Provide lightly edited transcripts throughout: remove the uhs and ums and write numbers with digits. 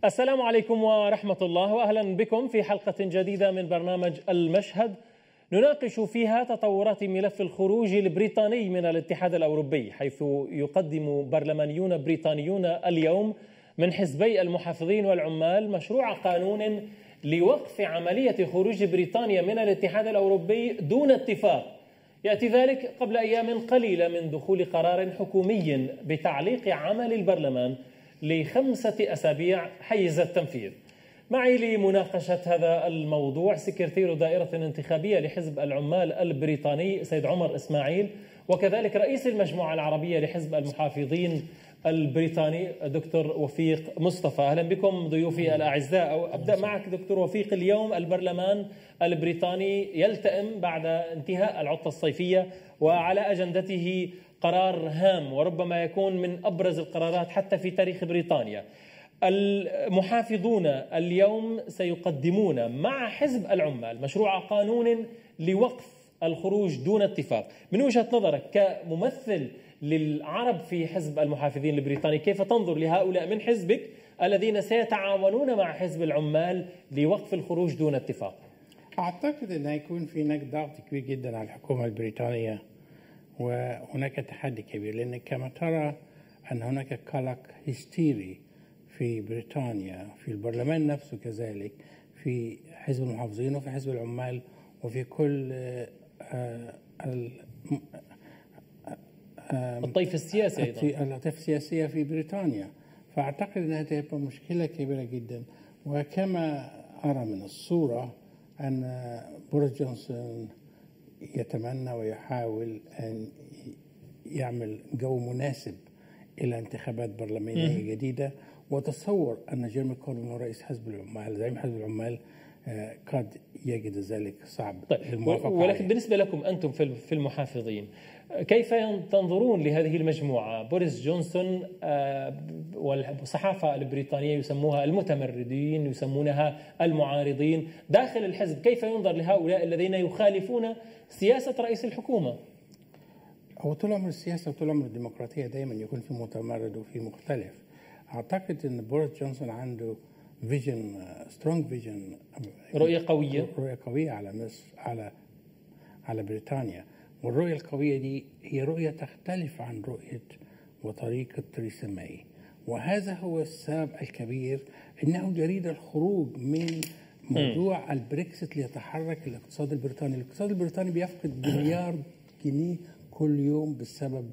السلام عليكم ورحمة الله، وأهلا بكم في حلقة جديدة من برنامج المشهد نناقش فيها تطورات ملف الخروج البريطاني من الاتحاد الأوروبي، حيث يقدم برلمانيون بريطانيون اليوم من حزبي المحافظين والعمال مشروع قانون لوقف عملية خروج بريطانيا من الاتحاد الأوروبي دون اتفاق. يأتي ذلك قبل أيام قليلة من دخول قرار حكومي بتعليق عمل البرلمان ل5 أسابيع حيز التنفيذ. معي لمناقشة هذا الموضوع سكرتير دائرة انتخابية لحزب العمال البريطاني سيد عمر إسماعيل، وكذلك رئيس المجموعة العربية لحزب المحافظين البريطاني دكتور وفيق مصطفى. أهلا بكم ضيوفي الأعزاء. أبدأ معك دكتور وفيق. اليوم البرلمان البريطاني يلتئم بعد انتهاء العطلة الصيفية، وعلى أجندته قرار هام وربما يكون من أبرز القرارات حتى في تاريخ بريطانيا. المحافظون اليوم سيقدمون مع حزب العمال مشروع قانون لوقف الخروج دون اتفاق. من وجهة نظرك كممثل للعرب في حزب المحافظين البريطاني، كيف تنظر لهؤلاء من حزبك الذين سيتعاونون مع حزب العمال لوقف الخروج دون اتفاق؟ أعتقد أن يكون في هناك ضغط كبير جدا على الحكومة البريطانية، وهناك تحدي كبير، لأن كما ترى أن هناك قلق هستيري في بريطانيا، في البرلمان نفسه كذلك، في حزب المحافظين وفي حزب العمال وفي كل الطيف السياسي أيضا. الطيف السياسية في بريطانيا. فأعتقد أنها تبقى مشكلة كبيرة جدا. وكما أرى من الصورة أن بوريس جونسون يتمنى ويحاول أن يعمل جو مناسب إلى انتخابات برلمانية جديدة، وتصور أن جيرمي كوربين هو رئيس حزب العمال زعيم حزب العمال قد يجد ذلك صعب. طيب، ولكن بالنسبة لكم أنتم في المحافظين، كيف تنظرون لهذه المجموعة؟ بوريس جونسون والصحافة البريطانية يسموها المتمردين، يسمونها المعارضين داخل الحزب. كيف ينظر لهؤلاء الذين يخالفون سياسة رئيس الحكومة؟ هو طول عمر السياسة وطول عمر الديمقراطية دايما يكون في متمرد وفي مختلف. أعتقد أن بوريس جونسون عنده فيجن، سترونج فيجن، رؤية قوية على مصر، على بريطانيا. والرؤية القوية دي هي رؤية تختلف عن رؤية وطريقة تريسا ماي، وهذا هو السبب الكبير أنه يريد الخروج من موضوع البريكسيت ليتحرك الاقتصاد البريطاني. الاقتصاد البريطاني بيفقد مليار جنيه كل يوم بسبب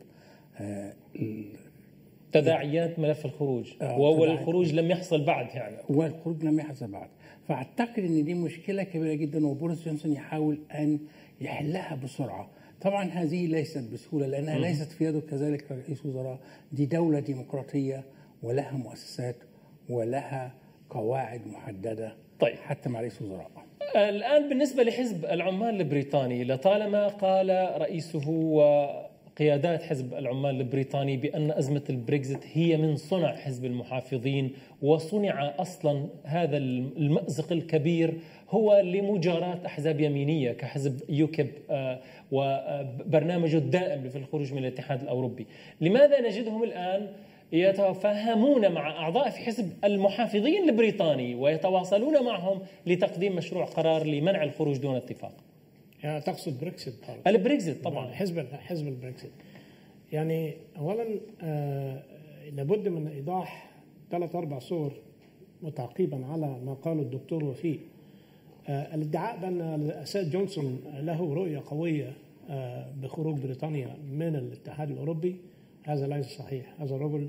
تداعيات ملف الخروج، والخروج لم يحصل بعد والخروج لم يحصل بعد. فأعتقد أن دي مشكلة كبيرة جدا، وبوريس جونسون يحاول أن يحلها بسرعة. طبعا هذه ليست بسهولة، لأنها ليست في يده كذلك رئيس وزراء. دي دولة ديمقراطية ولها مؤسسات ولها قواعد محددة. طيب، حتى مع رئيس وزراء. الآن بالنسبة لحزب العمال البريطاني، لطالما قال رئيسه وقيادات حزب العمال البريطاني بأن أزمة البريكزيت هي من صنع حزب المحافظين، وصنع أصلا هذا المأزق الكبير هو لمجاراة أحزاب يمينية كحزب يوكيب وبرنامجه الدائم في الخروج من الاتحاد الأوروبي. لماذا نجدهم الآن يتفاهمون مع أعضاء في حزب المحافظين البريطاني ويتواصلون معهم لتقديم مشروع قرار لمنع الخروج دون اتفاق؟ يعني تقصد بريكسيت؟ البريكسيت طبعا، حزب البريكسيت. يعني أولا لابد من إيضاح 3-4 صور متعقيبا على ما قاله الدكتور وفيق. الادعاء بأن السيد جونسون له رؤية قوية بخروج بريطانيا من الاتحاد الأوروبي هذا ليس صحيح. هذا الرجل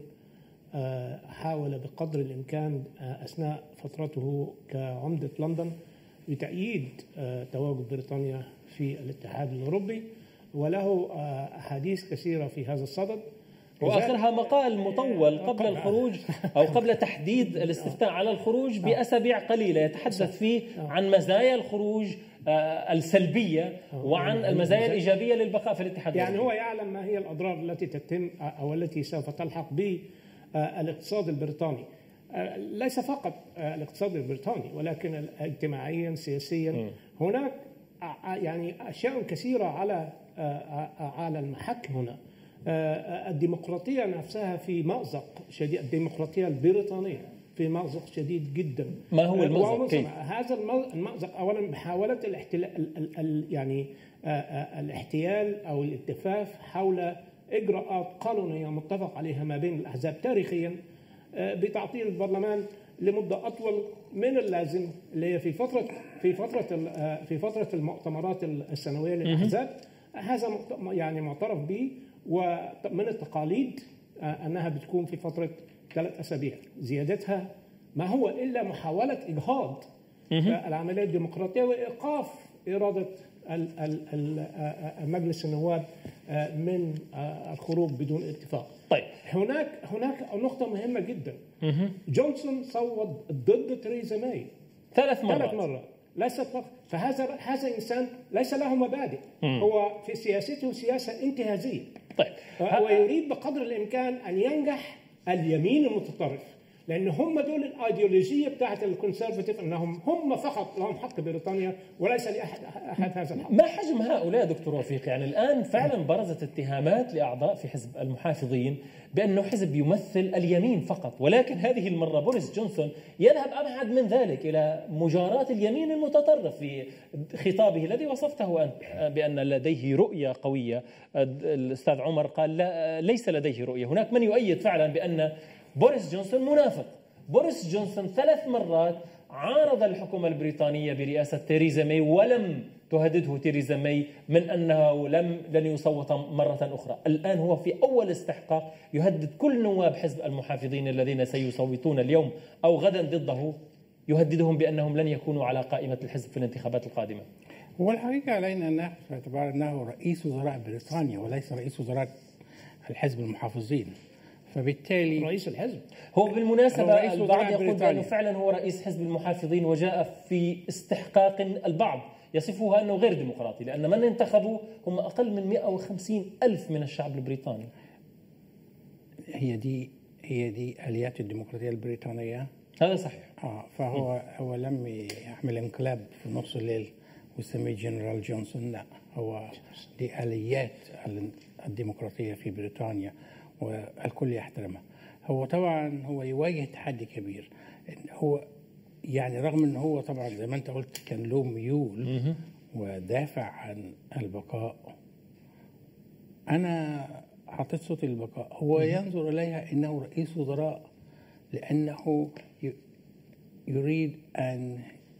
حاول بقدر الإمكان أثناء فترته كعمدة لندن بتأييد تواجد بريطانيا في الاتحاد الأوروبي، وله أحاديث كثيرة في هذا الصدد، وآخرها مقال مطول قبل الخروج أو قبل تحديد الاستفتاء على الخروج بأسابيع قليلة يتحدث فيه عن مزايا الخروج السلبية وعن المزايا الإيجابية للبقاء في الاتحاد. يعني هو يعلم ما هي الأضرار التي تتم أو التي سوف تلحق بالاقتصاد البريطاني، ليس فقط الاقتصاد البريطاني ولكن اجتماعيا سياسيا. هناك يعني أشياء كثيرة على المحك هنا. الديمقراطية نفسها في مأزق شديد، الديمقراطية البريطانية في مأزق شديد جدا. ما هو المأزق؟ كيف؟ هذا المأزق أولا محاولة الاحتيال أو الالتفاف حول إجراءات قانونية متفق عليها ما بين الأحزاب تاريخيا بتعطيل البرلمان لمدة أطول من اللازم، اللي هي في فترة المؤتمرات السنوية للأحزاب. هذا يعني معترف به، ومن التقاليد أنها بتكون في فترة 3 أسابيع. زيادتها ما هو إلا محاولة إجهاض العملية الديمقراطية وإيقاف إرادة مجلس النواب من الخروج بدون اتفاق. طيب، هناك نقطة مهمة جدا. جونسون صوت ضد تريزا ماي 3 مرات. ليست فقط. فهذا إنسان ليس له مبادئ. هو في سياسته سياسة انتهازية. طيب، ويريد بقدر الإمكان أن ينجح اليمين المتطرف، لأن هم دول الأيديولوجية بتاعت الكونسرفتيف، أنهم هم فقط لهم حق بريطانيا وليس لأحد هذا الحق. ما حجم هؤلاء دكتور وفيق؟ يعني الآن فعلا برزت اتهامات لأعضاء في حزب المحافظين بأنه حزب يمثل اليمين فقط، ولكن هذه المرة بوريس جونسون يذهب أبعد من ذلك إلى مجاراة اليمين المتطرف في خطابه الذي وصفته أنت بأن لديه رؤية قوية. الأستاذ عمر قال لا، ليس لديه رؤية. هناك من يؤيد فعلا بأن بوريس جونسون منافق. بوريس جونسون 3 مرات عارض الحكومة البريطانية برئاسة تيريزا ماي، ولم تهدده تيريزا ماي من أنه لن يصوت مرة أخرى. الآن هو في أول استحقاق يهدد كل نواب حزب المحافظين الذين سيصوتون اليوم أو غدا ضده، يهددهم بأنهم لن يكونوا على قائمة الحزب في الانتخابات القادمة. هو الحقيقة علينا أن نأخذ في اعتبار أنه رئيس وزراء بريطانيا وليس رئيس وزراء الحزب المحافظين، فبالتالي رئيس الحزب هو بالمناسبة البعض يقول بأنه فعلا هو رئيس حزب المحافظين، وجاء في استحقاق البعض يصفها أنه غير ديمقراطي، لأن من انتخبوا هم أقل من 150,000 من الشعب البريطاني. هي دي آليات الديمقراطية البريطانية. هذا صحيح. فهو لم يعمل انقلاب في نص الليل ويسميه جنرال جونسون، لا، هو دي آليات الديمقراطية في بريطانيا والكل يحترمها. هو طبعا هو يواجه تحدي كبير. هو يعني رغم ان هو طبعا زي ما انت قلت كان له ميول ودافع عن البقاء، انا حطيت صوتي للبقاء. هو ينظر اليها انه رئيس وزراء لانه يريد ان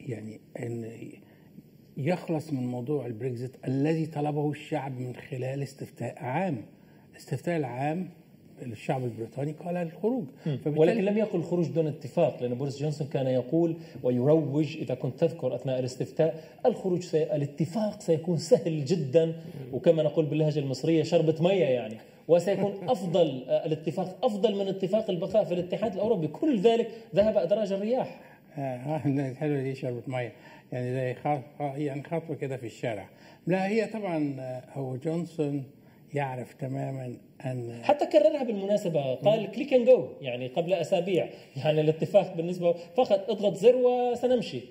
يخلص من موضوع البريكزيت الذي طلبه الشعب من خلال استفتاء عام. الاستفتاء العام الشعب البريطاني قال الخروج، ولكن لم يقل الخروج دون اتفاق، لأن بوريس جونسون كان يقول ويروج، إذا كنت تذكر أثناء الاستفتاء، الاتفاق سيكون سهل جدا، وكما نقول باللهجة المصرية شربة مية يعني، وسيكون أفضل الاتفاق أفضل من اتفاق البقاء في الاتحاد الأوروبي. كل ذلك ذهب أدراج الرياح. حلوة دي شربة مية، يعني زي خطوة كده في الشارع. لا، هي طبعا هو جونسون يعرف تماما أن حتى كررها بالمناسبة، قال كليك اند جو يعني قبل أسابيع، يعني الاتفاق بالنسبة فقط اضغط زر وسنمشي.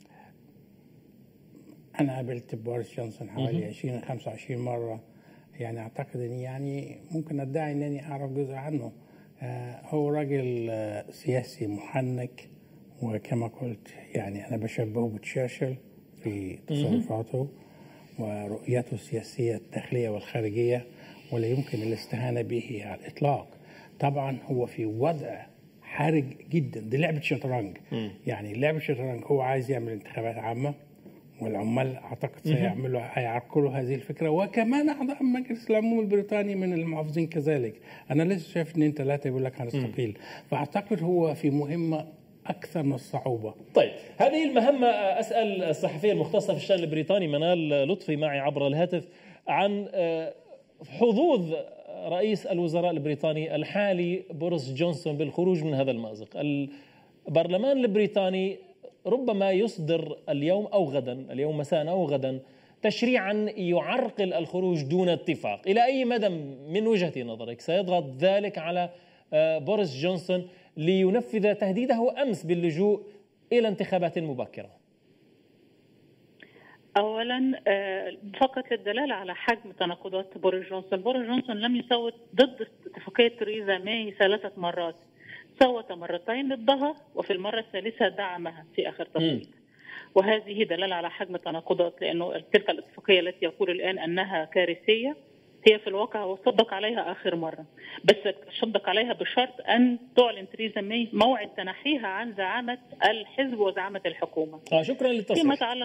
أنا قابلت بوريس جونسون حوالي 20-25 مرة، يعني أعتقد أني يعني ممكن أدعي أنني أعرف جزء عنه. هو راجل سياسي محنك، وكما قلت يعني أنا بشبهه بتشرشل في تصرفاته ورؤيته السياسية الداخلية والخارجية، ولا يمكن الاستهانة به على الإطلاق. طبعا هو في وضع حرج جدا، دي لعبة شطرنج. يعني لعبة شطرنج، هو عايز يعمل انتخابات عامة، والعمال أعتقد هيعرقلوا هذه الفكرة، وكمان أعضاء مجلس العموم البريطاني من المحافظين كذلك. أنا لسه شايف 2-3 يقول لك هنستقيل، فأعتقد هو في مهمة أكثر من الصعوبة. طيب، هذه المهمة أسأل الصحفية المختصة في الشأن البريطاني منال لطفي معي عبر الهاتف عن حظوظ رئيس الوزراء البريطاني الحالي بوريس جونسون بالخروج من هذا المأزق. البرلمان البريطاني ربما يصدر اليوم أو غدا، اليوم مساء أو غدا، تشريعا يعرقل الخروج دون اتفاق. إلى أي مدى من وجهة نظرك سيضغط ذلك على بوريس جونسون لينفذ تهديده أمس باللجوء إلى انتخابات مبكرة؟ أولا فقط للدلالة على حجم تناقضات بوريس جونسون لم يصوت ضد اتفاقية تريزا ماي 3 مرات. صوت مرتين ضدها وفي المرة الثالثة دعمها في آخر تصويت. وهذه دلالة على حجم التناقضات، لأنه تلك الاتفاقية التي يقول الآن أنها كارثية هي في الواقع صدق عليها آخر مرة، بس صدق عليها بشرط أن تعلن تريزا ماي موعد تنحيها عن زعامة الحزب وزعامة الحكومة. شكرا للتصريح.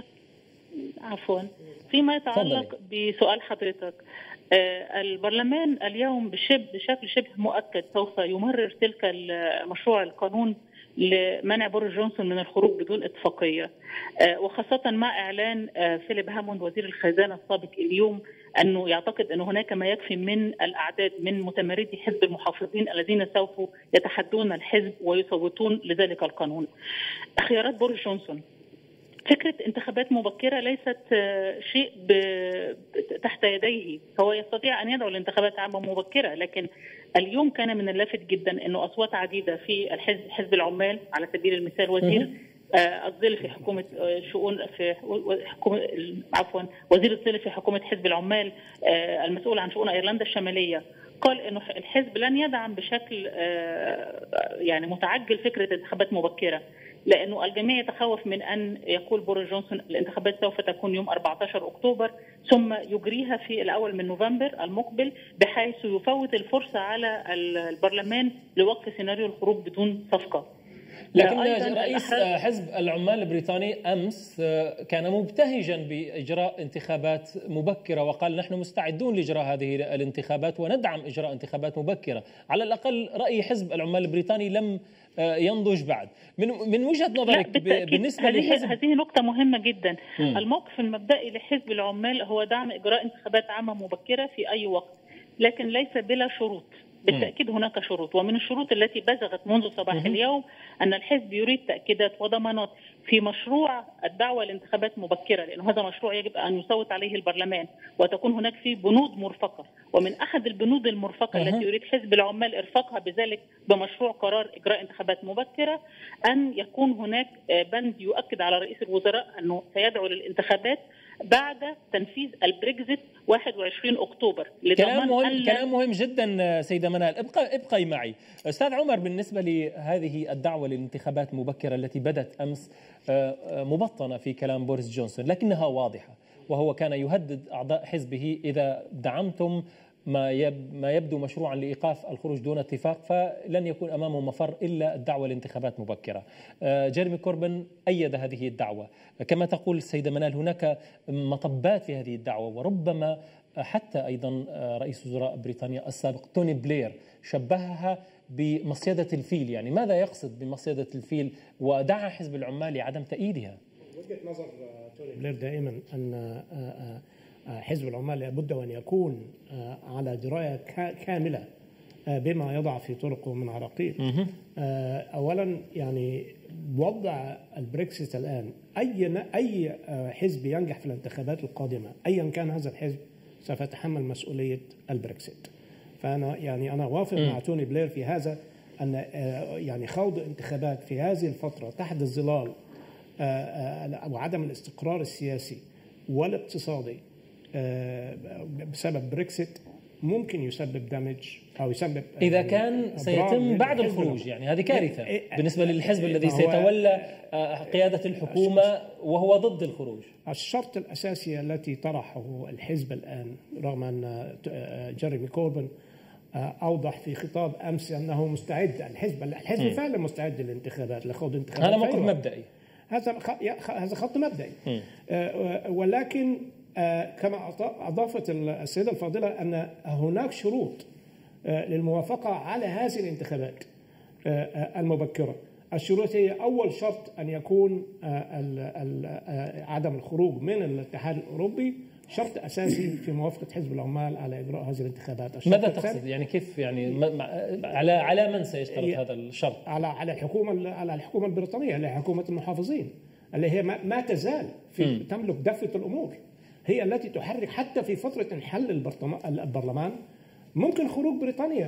فيما يتعلق بسؤال حضرتك، البرلمان اليوم بشكل شبه مؤكد سوف يمرر تلك مشروع القانون لمنع بوريس جونسون من الخروج بدون اتفاقية، وخاصة مع إعلان فيليب هاموند وزير الخزانة السابق اليوم أنه يعتقد أن هناك ما يكفي من الأعداد من متمردي حزب المحافظين الذين سوف يتحدون الحزب ويصوتون لذلك القانون. خيارات بوريس جونسون، فكرة انتخابات مبكرة ليست شيء تحت يديه، هو يستطيع أن يدعو لانتخابات عامة مبكرة، لكن اليوم كان من اللافت جدا أنه أصوات عديدة في حزب العمال على سبيل المثال، وزير الظل في حكومة وزير الظل في حكومة حزب العمال المسؤول عن شؤون أيرلندا الشمالية قال أنه الحزب لن يدعم بشكل يعني متعجل فكرة انتخابات مبكرة، لأنه الجميع يتخوف من أن يقول بوريس جونسون الانتخابات سوف تكون يوم 14 أكتوبر ثم يجريها في الأول من نوفمبر المقبل، بحيث يفوت الفرصة على البرلمان لوقف سيناريو الخروج بدون صفقة. لكن رئيس حزب العمال البريطاني أمس كان مبتهجا بإجراء انتخابات مبكرة وقال نحن مستعدون لإجراء هذه الانتخابات وندعم إجراء انتخابات مبكرة. على الأقل رأي حزب العمال البريطاني لم ينضج بعد. من وجهة نظرك بالنسبة للحزب، هذه نقطة مهمة جدا. الموقف المبدئي لحزب العمال هو دعم إجراء انتخابات عامة مبكرة في أي وقت، لكن ليس بلا شروط. بالتأكيد هناك شروط، ومن الشروط التي بزغت منذ صباح اليوم أن الحزب يريد تأكيدات وضمانات في مشروع الدعوة لانتخابات مبكرة، لأن هذا مشروع يجب أن يصوت عليه البرلمان وتكون هناك فيه بنود مرفقة، ومن أحد البنود المرفقة التي يريد حزب العمال إرفاقها بذلك بمشروع قرار إجراء انتخابات مبكرة أن يكون هناك بند يؤكد على رئيس الوزراء أنه سيدعو للانتخابات بعد تنفيذ البريكزيت 21 أكتوبر. كلام مهم جدا سيدة منال. ابقي معي أستاذ عمر. بالنسبة لهذه الدعوة للانتخابات مبكرة التي بدت أمس مبطنة في كلام بوريس جونسون لكنها واضحة، وهو كان يهدد أعضاء حزبه إذا دعمتم ما يبدو مشروعا لإيقاف الخروج دون اتفاق فلن يكون أمامه مفر إلا الدعوة لانتخابات مبكرة. جيريمي كوربن أيد هذه الدعوة. كما تقول السيدة منال هناك مطبات في هذه الدعوة، وربما حتى أيضا رئيس وزراء بريطانيا السابق توني بلير شبهها بمصيدة الفيل. يعني ماذا يقصد بمصيدة الفيل؟ ودعا حزب العمال لعدم تأييدها. وجهة نظر توني بلير دائما أن حزب العمال لابد وأن يكون على دراية كاملة بما يضع في طرقه من عراقيل. أولا يعني وضع البريكسيت الآن أي حزب ينجح في الانتخابات القادمة أيا كان هذا الحزب سوف يتحمل مسؤولية البريكسيت. فأنا وافق مع توني بلير في هذا، أن يعني خوض انتخابات في هذه الفترة تحت الظلال وعدم الاستقرار السياسي والاقتصادي بسبب بريكسيت ممكن يسبب دمج أو يسبب إذا كان سيتم بعد الخروج. يعني هذه كارثة بالنسبة للحزب الذي سيتولى قيادة الحكومة وهو ضد الخروج. الشرط الأساسي التي طرحه الحزب الآن، رغم أن جيريمي كوربن أوضح في خطاب أمس أنه مستعد، الحزب فعلا مستعد للانتخابات لخوض انتخابات. هذا موقف مبدئي، هذا خط مبدئي. ولكن كما أضافت السيدة الفاضلة أن هناك شروط للموافقة على هذه الانتخابات المبكرة. الشروط هي: أول شرط أن يكون عدم الخروج من الاتحاد الأوروبي شرط أساسي في موافقة حزب العمال على إجراء هذه الانتخابات. ماذا تقصد؟ يعني كيف؟ يعني على من سيشترط هذا الشرط؟ على الحكومة البريطانية، على حكومة المحافظين، اللي هي ما تزال تملك دفة الأمور، هي التي تحرك حتى في فترة انحل البرلمان ممكن خروج بريطانيا.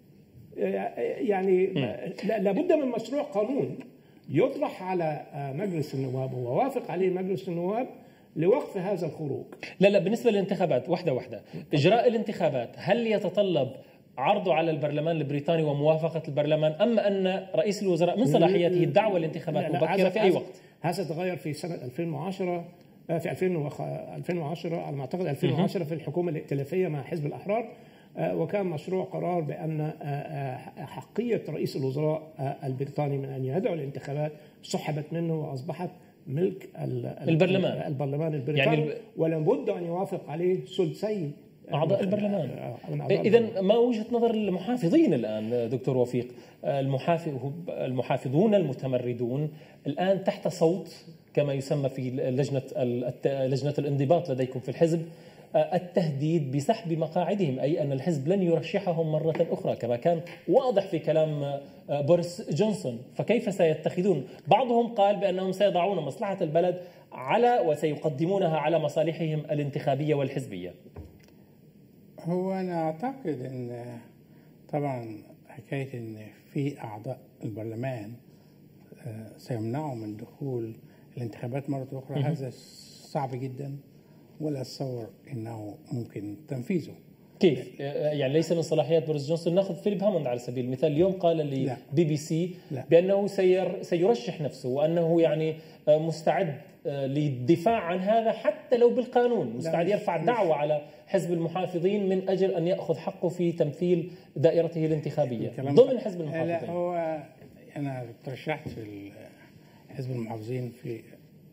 يعني لابد من مشروع قانون يطرح على مجلس النواب ووافق عليه مجلس النواب لوقف هذا الخروج. لا بالنسبة للانتخابات واحدة إجراء الانتخابات هل يتطلب عرضه على البرلمان البريطاني وموافقة البرلمان، أما أن رئيس الوزراء من صلاحياته الدعوة لانتخابات مبكرة في أي وقت؟ هذا تغير في سنة 2010 في 2010 على ما أعتقد 2010 في الحكومة الائتلافية مع حزب الأحرار، وكان مشروع قرار بأن حقية رئيس الوزراء البريطاني من أن يدعو الانتخابات سحبت منه وأصبحت ملك البرلمان البريطاني، يعني ولم بد أن يوافق عليه ثلثي أعضاء البرلمان. إذن ما وجهة نظر المحافظين الآن دكتور وفيق؟ المحافظون المتمردون الآن تحت صوت كما يسمى في لجنة الانضباط لديكم في الحزب التهديد بسحب مقاعدهم، أي أن الحزب لن يرشحهم مرة أخرى كما كان واضح في كلام بوريس جونسون. فكيف سيتخذون؟ بعضهم قال بأنهم سيضعون مصلحة البلد وسيقدمونها على مصالحهم الانتخابية والحزبية. هو أنا أعتقد أن طبعا حكاية أن في أعضاء البرلمان سيمنعوا من دخول الانتخابات مرة أخرى هذا صعب جدا، ولا أتصور أنه ممكن تنفيذه. كيف؟ يعني ليس من صلاحيات بوريس جونسون. ناخذ فيليب هاموند على سبيل المثال، اليوم قال لبي بي سي بأنه سيرشح نفسه وأنه يعني مستعد للدفاع عن هذا حتى لو بالقانون، مستعد يرفع دعوة على حزب المحافظين من أجل أن يأخذ حقه في تمثيل دائرته الانتخابية ضمن حزب المحافظين. لا، هو أنا ترشحت في حزب المحافظين في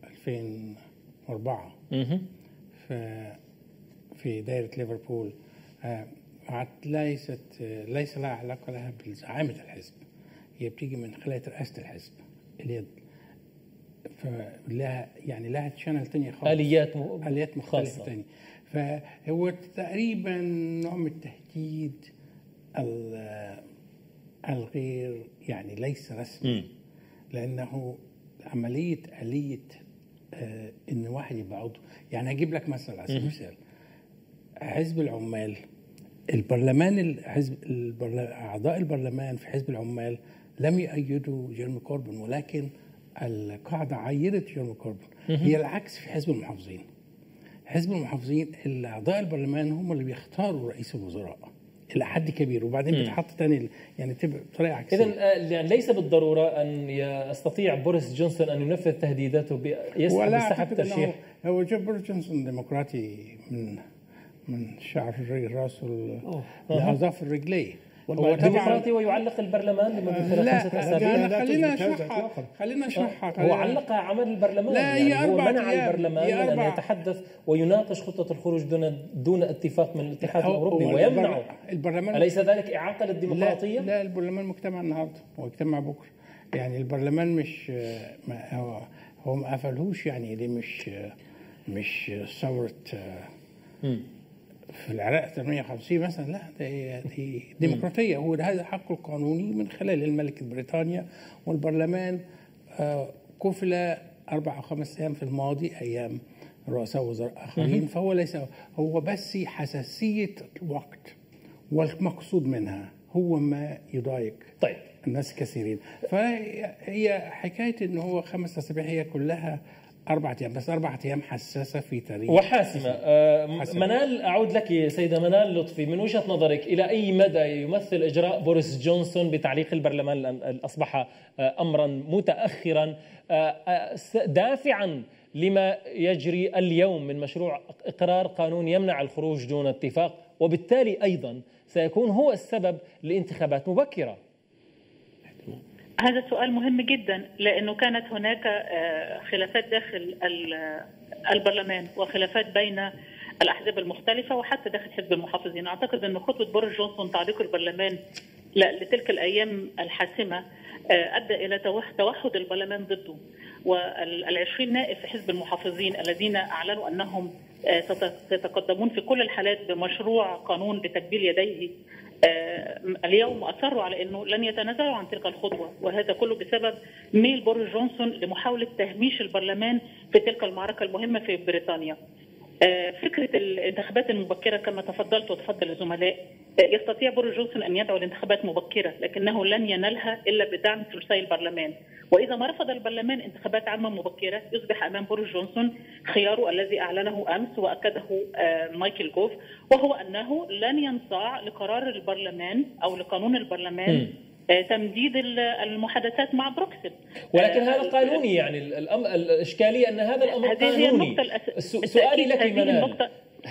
2004 في دائرة ليفربول. ليس لها علاقة لها بزعامة الحزب، هي بتيجي من خلال رئاسة الحزب اللي فلها يعني لها تشانل تانية خالص، آليات مختلفة تانية. فهو تقريبا نوع من التهديد الغير يعني ليس رسمي، لأنه آلية إن واحد يبقى عضو. يعني أجيب لك مثلا على سبيل المثال حزب العمال، أعضاء البرلمان في حزب العمال لم يؤيدوا جيرمي كوربن، ولكن القاعدة عينت جيرمي كوربن. هي العكس في حزب المحافظين. حزب المحافظين أعضاء البرلمان هم اللي بيختاروا رئيس الوزراء إلى حد كبير، وبعدين بتحط تاني يعني تبقى بطريقة عكسية. إذن يعني ليس بالضرورة أن يستطيع بوريس جونسون أن ينفذ تهديداته بسحب ترشيح. هو بوريس جونسون ديمقراطي من شعر راسه لأظافر رجليه. هو ديمقراطي ويعلق البرلمان لمدة 5 أسابيع. خلينا نشرحها. هو علق عمل البرلمان، لا يعني هو منع البرلمان من أن يتحدث ويناقش خطة الخروج دون اتفاق من الاتحاد الأوروبي ويمنعه. البرلمان أليس ذلك إعاقة للديمقراطية؟ لا، البرلمان مجتمع النهارده واجتمع بكره. يعني البرلمان مش هو ما قفلهوش، يعني دي مش ثورة في العراق 58 مثلا، لا دي ديمقراطية. هو هذا حقه القانوني من خلال الملك بريطانيا، والبرلمان كفل 4 أو 5 أيام في الماضي أيام رؤساء وزراء آخرين. فهو ليس هو بس حساسية الوقت، والمقصود منها هو ما يضايق الناس كثيرين. فهي حكاية إنه هو 5 أسابيع هي كلها 4 أيام، بس 4 أيام حساسة في تاريخ وحاسمة. منال، أعود لك سيدة منال لطفي، من وجهة نظرك إلى أي مدى يمثل إجراء بوريس جونسون بتعليق البرلمان أصبح أمرا متأخرا دافعا لما يجري اليوم من مشروع إقرار قانون يمنع الخروج دون اتفاق، وبالتالي أيضا سيكون هو السبب لانتخابات مبكرة؟ هذا سؤال مهم جدا، لأنه كانت هناك خلافات داخل البرلمان وخلافات بين الأحزاب المختلفة وحتى داخل حزب المحافظين. أعتقد أن خطوة بوريس جونسون تعليق البرلمان لتلك الأيام الحاسمة أدى إلى توحد البرلمان ضده، وال20 نائب في حزب المحافظين الذين أعلنوا أنهم سيتقدمون في كل الحالات بمشروع قانون لتكبيل يديه اليوم أصروا على أنه لن يتنازلوا عن تلك الخطوة، وهذا كله بسبب ميل بوريس جونسون لمحاولة تهميش البرلمان في تلك المعركة المهمة في بريطانيا. فكرة الانتخابات المبكرة كما تفضلت وتفضل الزملاء، يستطيع بوريس جونسون أن يدعو لانتخابات مبكرة، لكنه لن ينالها إلا بدعم ثلثي البرلمان. وإذا ما رفض البرلمان انتخابات عامة مبكرة يصبح أمام بوريس جونسون خياره الذي أعلنه أمس وأكده مايكل جوف، وهو أنه لن ينصاع لقرار البرلمان أو لقانون البرلمان تمديد المحادثات مع بروكسل. ولكن هذا قانوني، يعني الإشكالية أن هذا الأمر قانوني. سؤالي لك منال،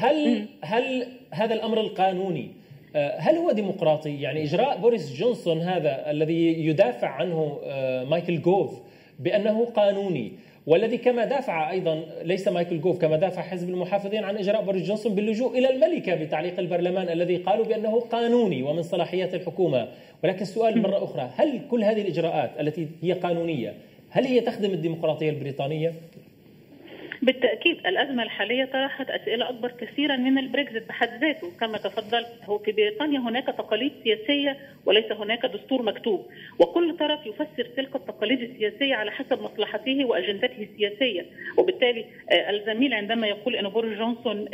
هل هذا الأمر القانوني هل هو ديمقراطي؟ يعني إجراء بوريس جونسون هذا الذي يدافع عنه مايكل جوف بأنه قانوني، والذي كما دافع أيضا ليس مايكل جوف، كما دافع حزب المحافظين عن إجراء بوريس جونسون باللجوء إلى الملكة بتعليق البرلمان الذي قالوا بأنه قانوني ومن صلاحيات الحكومة. ولكن السؤال مرة أخرى، هل كل هذه الإجراءات التي هي قانونية هل هي تخدم الديمقراطية البريطانية؟ بالتأكيد الأزمة الحالية طرحت أسئلة أكبر كثيرا من البريكزيت بحد ذاته. كما تفضلت، هو في بريطانيا هناك تقاليد سياسية وليس هناك دستور مكتوب، وكل طرف يفسر تلك التقاليد السياسية على حسب مصلحته وأجندته السياسية. وبالتالي الزميل عندما يقول أن بوريس جونسون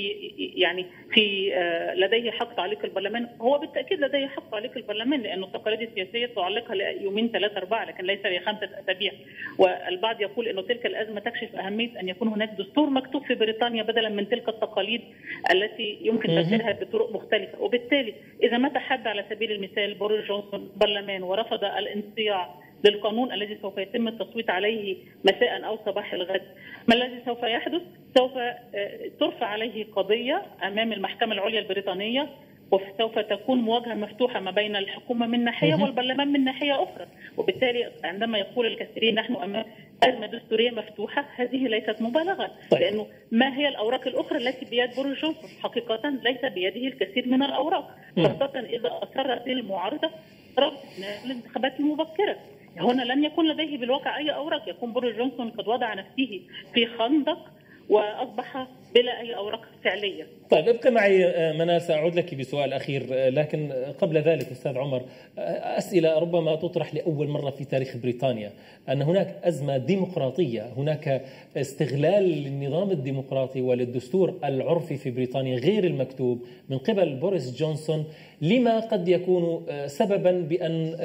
في لديه حق تعليق البرلمان، هو بالتأكيد لديه حق تعليق البرلمان، لأن التقاليد السياسية تعلقها ليومين 3 4 لكن ليس ل5 أسابيع. والبعض يقول أن تلك الأزمة تكشف أهمية أن يكون هناك دستور مكتوب في بريطانيا بدلا من تلك التقاليد التي يمكن تفسيرها بطرق مختلفة. وبالتالي إذا ما تحدى على سبيل المثال بوريس جونسون برلمان ورفض الانصياع للقانون الذي سوف يتم التصويت عليه مساء أو صباح الغد، ما الذي سوف يحدث؟ سوف ترفع عليه قضية أمام المحكمة العليا البريطانية، وسوف تكون مواجهة مفتوحة ما بين الحكومة من ناحية والبرلمان من ناحية أخرى. وبالتالي عندما يقول الكثيرين نحن أمام أزمة دستورية مفتوحة، هذه ليست مبالغة. طيب. لأنه ما هي الأوراق الأخرى التي بيد بوريس جونسون؟ حقيقة ليس بيده الكثير من الأوراق، خاصة إذا أصرت المعارضة الانتخابات المبكرة. هنا لن يكون لديه بالواقع أي أوراق، يكون بوريس جونسون قد وضع نفسه في خندق وأصبح بلا أي أوراق فعلية. طيب ابقى معي منال، سأعود لك بسؤال أخير، لكن قبل ذلك أستاذ عمر، أسئلة ربما تطرح لأول مرة في تاريخ بريطانيا، أن هناك أزمة ديمقراطية، هناك استغلال للنظام الديمقراطي وللدستور العرفي في بريطانيا غير المكتوب من قبل بوريس جونسون، لما قد يكون سببا بأن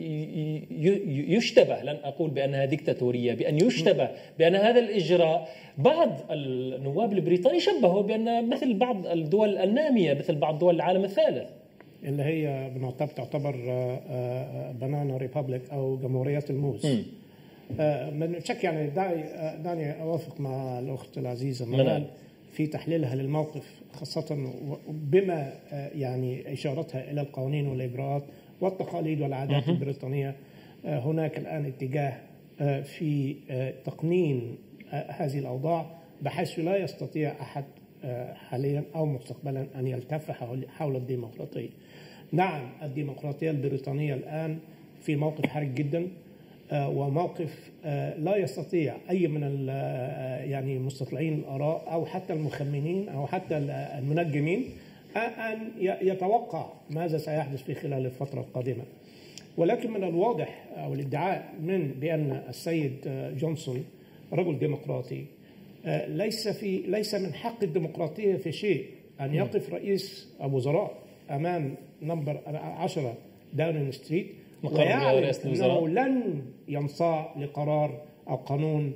يشتبه، لن أقول بأنها ديكتاتورية، بأن يشتبه بأن هذا الإجراء بعض النواب البريطاني شبهوا بأن مثل بعض الدول النامية، مثل بعض دول العالم الثالث اللي هي تعتبر بنانا ريبابليك أو جمهورية الموز. من شك يعني دعني أوافق مع الأخت العزيزة منال في تحليلها للموقف، خاصة بما يعني إشارتها إلى القوانين والإجراءات والتقاليد والعادات البريطانية. هناك الآن اتجاه في تقنين هذه الأوضاع بحيث لا يستطيع أحد حاليا أو مستقبلا أن يلتف حول الديمقراطية. نعم، الديمقراطية البريطانية الآن في موقف حرج جدا، وموقف لا يستطيع أي من يعني مستطلعين الآراء أو حتى المخمنين أو حتى المنجمين أن يتوقع ماذا سيحدث في خلال الفترة القادمة. ولكن من الواضح أو الادعاء بأن السيد جونسون رجل ديمقراطي، ليس من حق الديمقراطية في شيء أن يقف رئيس الوزراء أمام نمبر 10 داونينج ستريت ويعلن أنه لن ينصاع لقرار أو قانون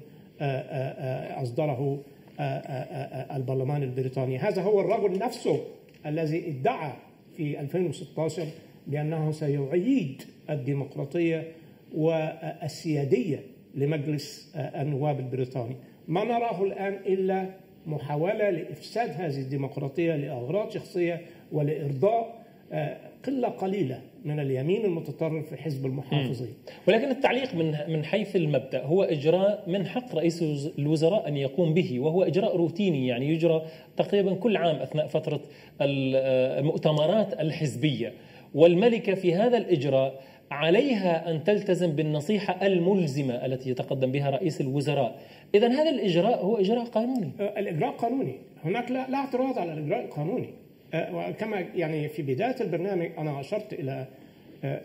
أصدره البرلمان البريطاني. هذا هو الرجل نفسه الذي ادعى في 2016 بأنه سيعيد الديمقراطية والسيادية لمجلس النواب البريطاني. ما نراه الآن إلا محاولة لإفساد هذه الديمقراطية لأغراض شخصية ولإرضاء قلة قليلة من اليمين المتطرف في حزب المحافظين. ولكن التعليق من حيث المبدأ هو إجراء من حق رئيس الوزراء أن يقوم به، وهو إجراء روتيني، يعني يجرى تقريبا كل عام أثناء فترة المؤتمرات الحزبية. والملكة في هذا الإجراء عليها أن تلتزم بالنصيحة الملزمة التي يتقدم بها رئيس الوزراء. إذن هذا الإجراء هو إجراء قانوني. الإجراء قانوني، هناك لا اعتراض على الإجراء القانوني. وكما يعني في بداية البرنامج أنا أشرت إلى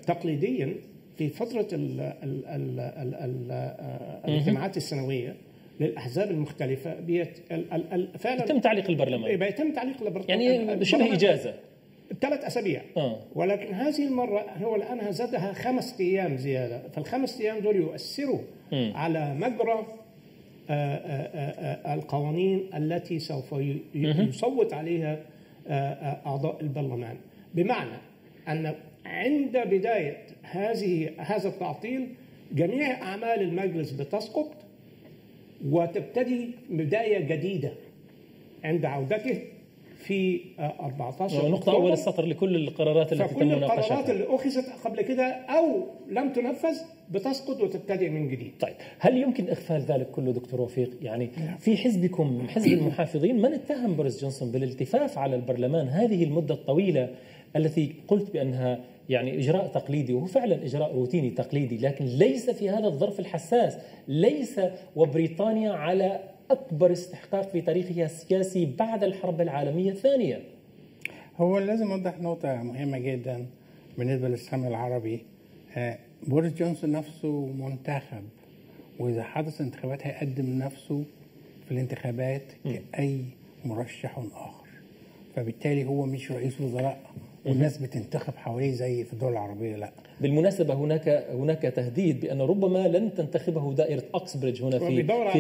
تقليديا في فترة الاجتماعات السنوية للأحزاب المختلفة فعلا يتم تعليق البرلمان، يتم تعليق البرلمان يعني بشبه إجازة 3 أسابيع. ولكن هذه المرة هو الآن زادها 5 أيام زيادة، فال5 أيام دول يؤثروا على مجرى القوانين التي سوف يصوت عليها أعضاء البرلمان، بمعنى أن عند بداية هذا التعطيل جميع أعمال المجلس بتسقط وتبتدي بداية جديدة عند عودته في 14 نقطة أول السطر لكل القرارات التي تم مناقشتها. فكل القرارات اللي أخذت قبل كده أو لم تنفذ بتسقط وتبتدئ من جديد. طيب، هل يمكن إغفال ذلك كله دكتور وفيق؟ يعني في حزبكم حزب المحافظين من اتهم بوريس جونسون بالالتفاف على البرلمان هذه المدة الطويلة التي قلت بأنها يعني إجراء تقليدي، وهو فعلا إجراء روتيني تقليدي، لكن ليس في هذا الظرف الحساس، ليس وبريطانيا على أكبر استحقاق في تاريخها السياسي بعد الحرب العالمية الثانية. هو لازم أوضح نقطة مهمة جدا بالنسبة للسامي العربي. بوريس جونسون نفسه منتخب، وإذا حدث انتخابات هيقدم نفسه في الانتخابات كأي مرشح آخر، فبالتالي هو مش رئيس وزراء والناس بتنتخب حواليه زي في الدول العربية. لا، بالمناسبة هناك تهديد بأن ربما لن تنتخبه دائرة أكسبريدج هنا في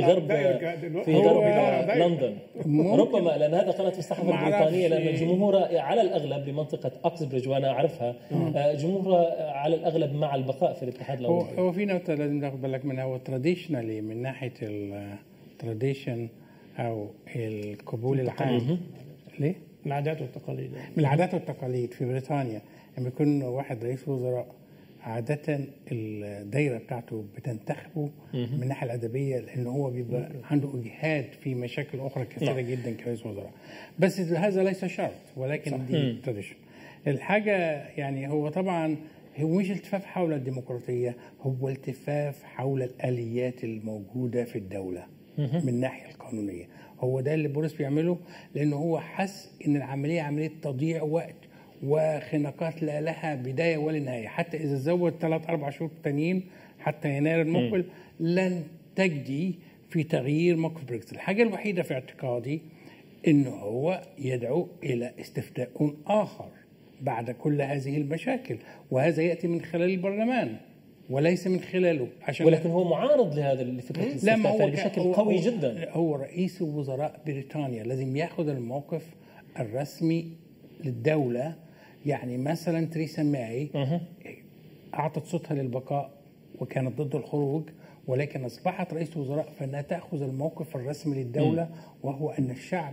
غرب لندن، ربما، لأن هذا قالت في الصحافة البريطانية، لأن الجمهور على الأغلب بمنطقة أكسبريدج وأنا أعرفها جمهور على الأغلب مع البقاء في الاتحاد الأوروبي. هو في نقطة لازم تاخد بالك منها، هو تراديشنالي من ناحية التراديشن أو القبول العام. ليه؟ من العادات والتقاليد. من العادات والتقاليد في بريطانيا لما يكون واحد رئيس وزراء عادة الدايرة بتاعته بتنتخبه من الناحية الأدبية، لأنه هو بيبقى عنده إجهاد في مشاكل أخرى كثيرة جدا كرئيس وزراء، بس هذا ليس شرط، ولكن دي تراديشن. الحاجة يعني هو طبعا هو مش التفاف حول الديمقراطية، هو التفاف حول الآليات الموجودة في الدولة من الناحية القانونية. هو ده اللي بوريس بيعمله، لأنه هو حس إن العملية عملية تضييع وقت وخناقات لا لها بداية ولا نهاية، حتى إذا زود 3-4 شهور تانيين حتى يناير المقبل لن تجدي في تغيير موقف بريكزيت. الحاجة الوحيدة في اعتقادي إنه هو يدعو إلى استفتاء آخر بعد كل هذه المشاكل، وهذا يأتي من خلال البرلمان وليس من خلاله، ولكن هو معارض لهذا الفكرة الاستفتاء بشكل قوي جدا. هو رئيس وزراء بريطانيا لازم ياخذ الموقف الرسمي للدولة. يعني مثلا تريسا ماي أعطت صوتها للبقاء وكانت ضد الخروج، ولكن أصبحت رئيس وزراء فإنها تأخذ الموقف الرسمي للدولة وهو أن الشعب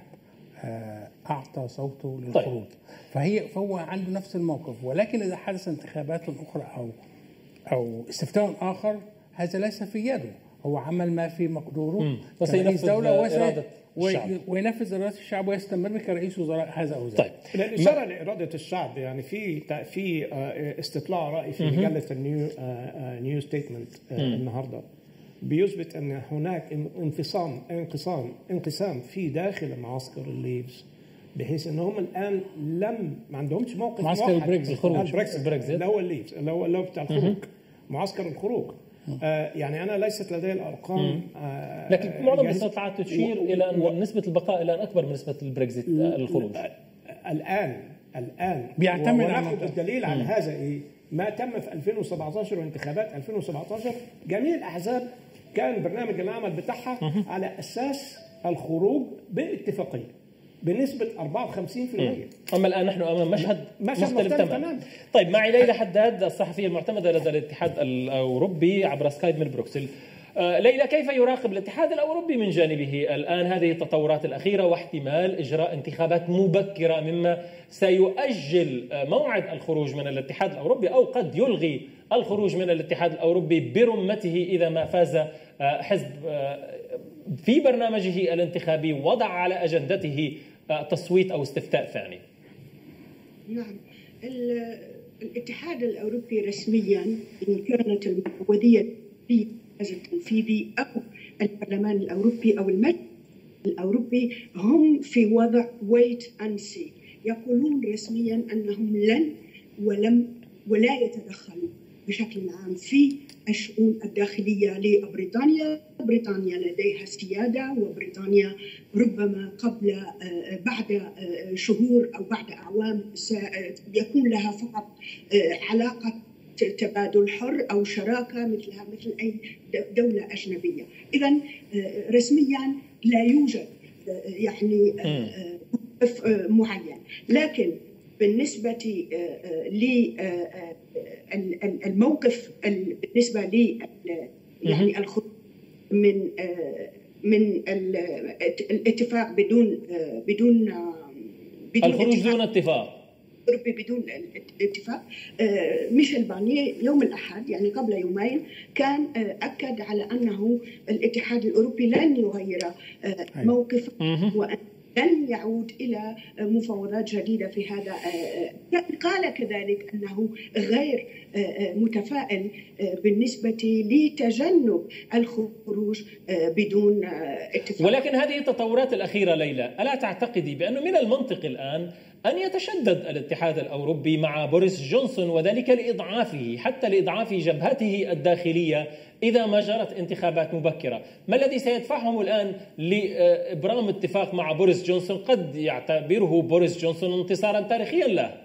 أعطى صوته للخروج. فهو عنده نفس الموقف، ولكن إذا حدث انتخابات أخرى أو استفتاء آخر هذا ليس في يده، هو عمل ما في مقدوره كرئيس دولة وينفذ إرادة الشعب ويستمر كرئيس وزراء هذا أو ذاك. طيب، الإشارة لإرادة الشعب، يعني في استطلاع رأي في مجلة النيو ستيتمنت النهارده بيثبت أن هناك انقسام في داخل معسكر الليفز، بحيث أنهم الآن ما عندهمش موقف معسكر البريكزيت اللي هو الليفز اللي هو بتاع الخروج، معسكر الخروج. يعني أنا ليست لدي الأرقام، لكن معظم الاستطلاعات تشير إلى أن نسبة البقاء الآن أكبر من نسبة البريكزيت الخروج. الآن بيعتمد وناخذ الدليل على هذا ما تم في 2017 وانتخابات 2017. جميع الأحزاب كان برنامج العمل بتاعها على أساس الخروج باتفاقية بنسبة 54%. أما الآن نحن أمام مشهد مختلف تماما. طيب، معي ليلى حداد الصحفية المعتمدة لدى الاتحاد الأوروبي عبر سكايب من بروكسل. ليلى، كيف يراقب الاتحاد الأوروبي من جانبه الآن هذه التطورات الأخيرة واحتمال إجراء انتخابات مبكرة مما سيؤجل موعد الخروج من الاتحاد الأوروبي أو قد يلغي الخروج من الاتحاد الأوروبي برمته إذا ما فاز حزب في برنامجه الانتخابي وضع على أجندته تصويت أو استفتاء ثاني؟ نعم، الاتحاد الأوروبي رسميا إن كانت المفوضية التنفيذي أو البرلمان الأوروبي أو المجلس الأوروبي هم في وضع wait and see، يقولون رسميا أنهم لن ولا يتدخلوا بشكل عام في الشؤون الداخلية لبريطانيا. بريطانيا لديها سيادة، وبريطانيا ربما بعد شهور أو بعد أعوام سيكون لها فقط علاقة تبادل حر أو شراكة مثلها مثل أي دولة أجنبية. إذن رسميا لا يوجد يعني معين، لكن بالنسبة للموقف بالنسبة لي يعني الخروج من الاتفاق بدون الخروج دون اتفاق بدون اتفاق. ميشيل بارنيه يوم الأحد يعني قبل يومين كان أكد على أنه الاتحاد الأوروبي لن يغير موقفه وأن لن يعود إلى مفاوضات جديدة في هذا. قال كذلك أنه غير متفائل بالنسبة لتجنب الخروج بدون اتفاق. ولكن هذه التطورات الأخيرة ليلى، ألا تعتقدي بأنه من المنطق الآن أن يتشدد الاتحاد الأوروبي مع بوريس جونسون، وذلك لإضعافه حتى لإضعاف جبهته الداخلية إذا ما جرت انتخابات مبكرة؟ ما الذي سيدفعهم الآن لإبرام اتفاق مع بوريس جونسون قد يعتبره بوريس جونسون انتصارا تاريخيا له؟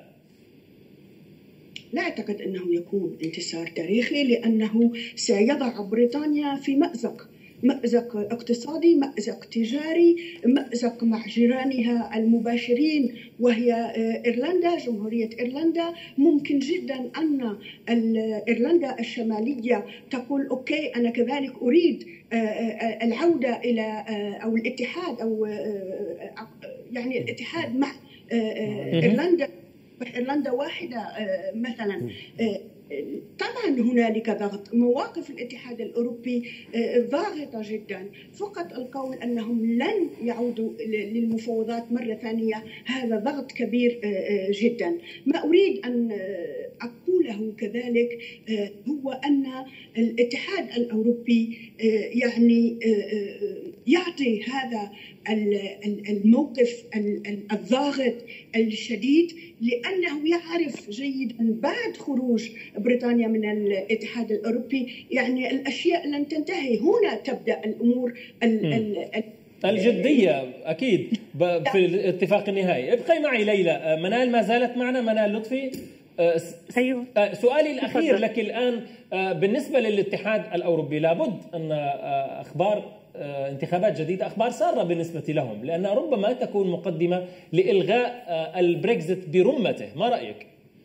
لا أعتقد أنه يكون انتصار تاريخي، لأنه سيضع بريطانيا في مأزق اقتصادي، مأزق تجاري، مأزق مع جيرانها المباشرين وهي إيرلندا، جمهورية إيرلندا. ممكن جدا أن إيرلندا الشمالية تقول أوكي أنا كذلك أريد العودة إلى أو الاتحاد أو يعني الاتحاد مع إيرلندا، إيرلندا واحدة مثلا. طبعا هنالك ضغط، مواقف الاتحاد الأوروبي ضاغطة جدا. فقط القول أنهم لن يعودوا للمفاوضات مرة ثانية هذا ضغط كبير جدا. ما أريد أن أقوله كذلك هو أن الاتحاد الأوروبي يعني يعطي هذا الموقف الضاغط الشديد لأنه يعرف جيدا بعد خروج بريطانيا من الاتحاد الأوروبي يعني الأشياء لن تنتهي. هنا تبدأ الأمور الجدية أكيد في الاتفاق النهائي. ابقي معي ليلى. منال ما زالت معنا، منال لطفي. أيوة. سؤالي الأخير لك الآن بالنسبة للاتحاد الأوروبي، لابد أن أخبار انتخابات جديدة أخبار سارة بالنسبة لهم، لأن ربما تكون مقدمة لإلغاء البريكزيت برمته. ما رأيك؟